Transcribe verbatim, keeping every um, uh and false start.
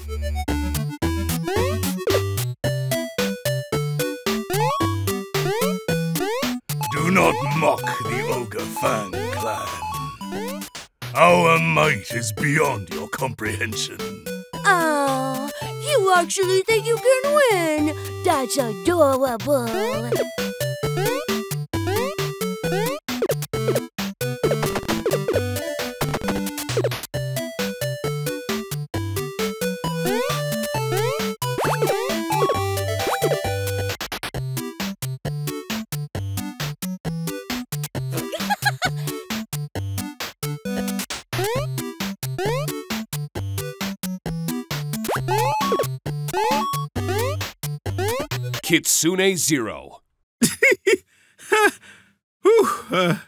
Do not mock the Ogre Fang clan. Our might is beyond your comprehension. Oh, you actually think you can win? That's adorable. Kitsune Zero. Whew, uh,